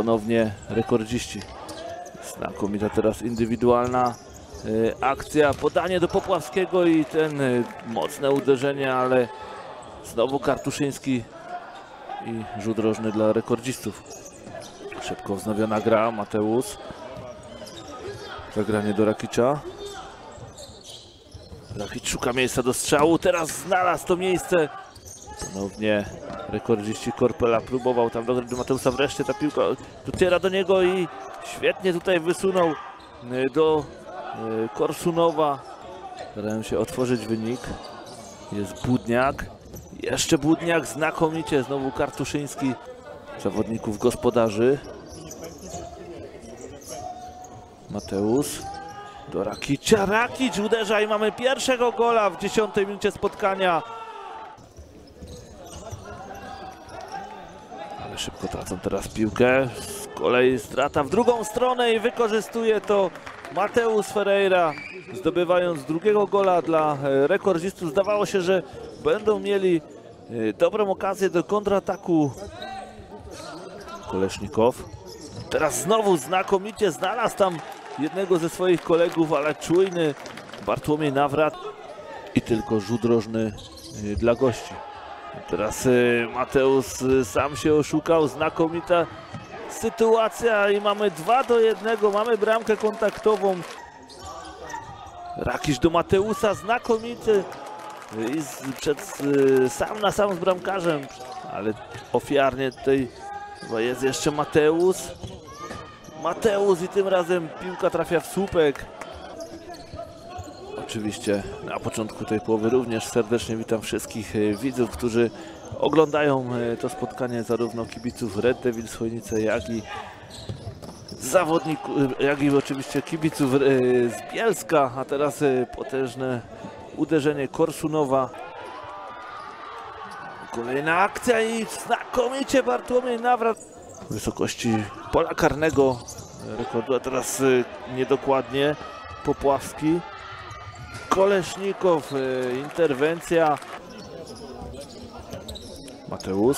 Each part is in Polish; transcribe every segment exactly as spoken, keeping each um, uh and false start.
ponownie rekordziści. Znakomita teraz indywidualna y, akcja, podanie do Popławskiego i ten y, mocne uderzenie, ale znowu Kartuszyński i rzut rożny dla rekordzistów. Szybko wznowiona gra, Mateusz. Zagranie do Rakicza. Rakic szuka miejsca do strzału, teraz znalazł to miejsce. Ponownie rekordziści Korpela próbował tam dograć do Mateusza, wreszcie ta piłka dociera do niego i świetnie tutaj wysunął do Korsunowa. Starają się otworzyć wynik. Jest Budniak, jeszcze Budniak, znakomicie, znowu Kartuszyński. Zawodników gospodarzy. Mateusz do Rakicia, Rakic uderza i mamy pierwszego gola w dziesiątej minucie spotkania. Ale szybko tracą teraz piłkę. Z kolei strata w drugą stronę i wykorzystuje to Mateusz Ferreira, zdobywając drugiego gola dla rekordzistów. Zdawało się, że będą mieli dobrą okazję do kontrataku. Kolesznikow. Teraz znowu znakomicie znalazł tam jednego ze swoich kolegów, ale czujny Bartłomiej Nawrat i tylko rzut rożny dla gości. Teraz Mateusz sam się oszukał, znakomita sytuacja i mamy dwa do jednego, mamy bramkę kontaktową. Rakic do Mateusza, znakomity i z, przed, sam na sam z bramkarzem, ale ofiarnie tutaj chyba jest jeszcze Mateusz. Mateusz i tym razem piłka trafia w słupek. Oczywiście na początku tej połowy również serdecznie witam wszystkich widzów, którzy oglądają to spotkanie, zarówno kibiców Red Devils Chojnice, jak i zawodników, jak i oczywiście kibiców z Bielska. A teraz potężne uderzenie Korsunowa. Kolejna akcja i znakomicie Bartłomiej Nawrat w wysokości pola karnego rekordu, a teraz niedokładnie Popławski. Kolesznikow, interwencja. Mateusz.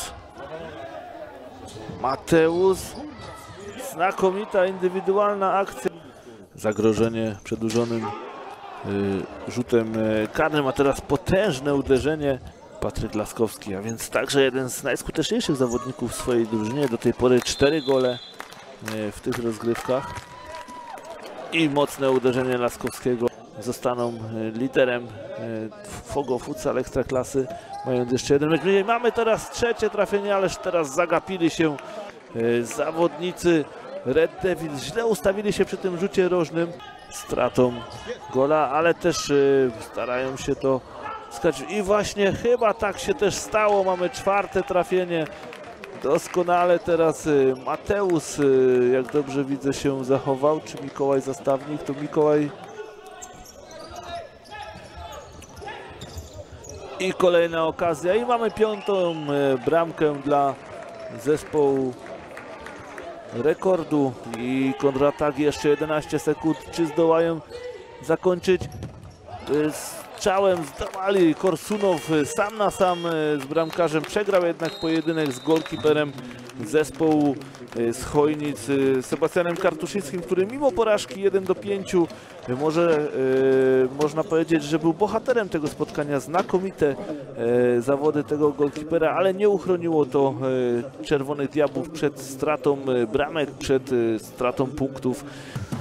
Mateusz. Znakomita indywidualna akcja. Zagrożenie przedłużonym y, rzutem karnym, a teraz potężne uderzenie. Patryk Laskowski, a więc także jeden z najskuteczniejszych zawodników w swojej drużynie. Do tej pory cztery gole w tych rozgrywkach. I mocne uderzenie Laskowskiego. Zostaną liderem Fogo Futsal Ekstraklasy, mając jeszcze jeden mecz mniej. Mamy teraz trzecie trafienie, ależ teraz zagapili się zawodnicy Red Devils. Źle ustawili się przy tym rzucie rożnym. Stratą gola, ale też starają się to skać. I właśnie chyba tak się też stało. Mamy czwarte trafienie. Doskonale teraz Mateusz, jak dobrze widzę, się zachował. Czy Mikołaj Zastawnik? To Mikołaj. I kolejna okazja. I mamy piątą bramkę dla zespołu rekordu. I kontratak, jeszcze jedenaście sekund. Czy zdołają zakończyć? Strzałem zdołali. Korsunow sam na sam z bramkarzem. Przegrał jednak pojedynek z golkiperem zespołu z Chojnic, Sebastianem Kartuszyńskim, który mimo porażki jeden do pięciu może e, można powiedzieć, że był bohaterem tego spotkania. Znakomite e, zawody tego golkipera, ale nie uchroniło to e, Czerwonych Diabłów przed stratą bramek, przed e, stratą punktów.